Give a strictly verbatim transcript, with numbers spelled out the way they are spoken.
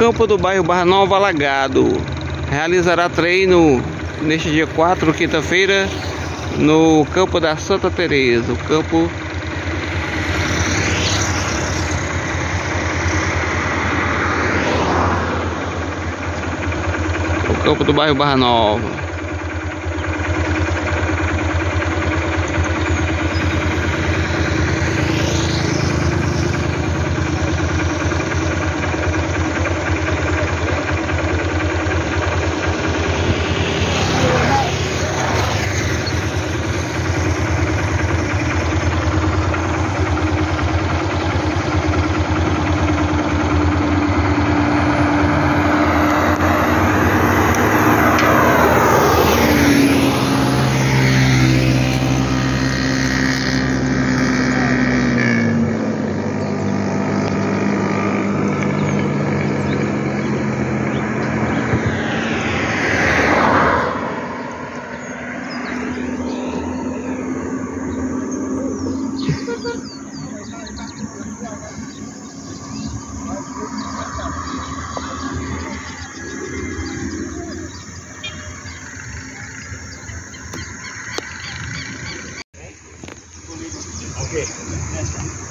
campo do bairro Barra Nova alagado. Realizará treino neste dia quatro, quinta-feira, no campo da Santa Teresa. O campo o campo do bairro Barra Nova. Okay.